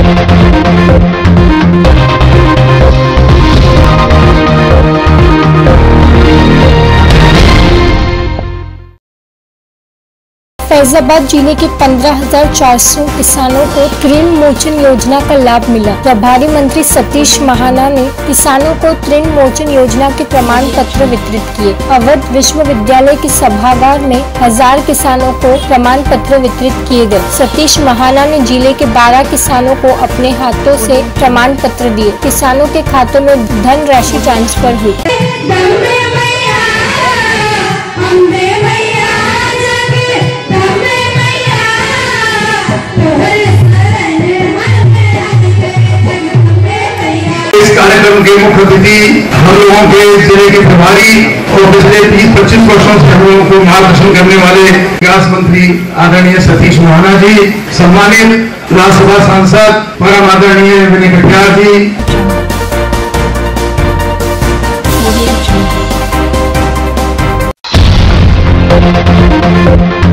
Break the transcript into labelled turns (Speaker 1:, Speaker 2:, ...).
Speaker 1: फैजाबाद जिले के 15,400 किसानों को ऋण मोचन योजना का लाभ मिला। प्रभारी मंत्री सतीश महाना ने किसानों को ऋण मोचन योजना के प्रमाण पत्र वितरित किए। अवध विश्वविद्यालय के सभागार में 1000 किसानों को प्रमाण पत्र वितरित किए गए। सतीश महाना ने जिले के 12 किसानों को अपने हाथों से प्रमाण पत्र दिए। किसानों के खातों में धन राशि ट्रांसफर हुई।
Speaker 2: इस कार्यक्रम के मुख्य अतिथि हम लोगों के जिले के प्रभारी और पिछले 30-25 वर्षों से हम लोगों को मार्गदर्शन करने वाले विकास मंत्री आदरणीय सतीश महाना जी, सम्मानित राज्यसभा सांसद परम आदरणीय विनय कटियार जी।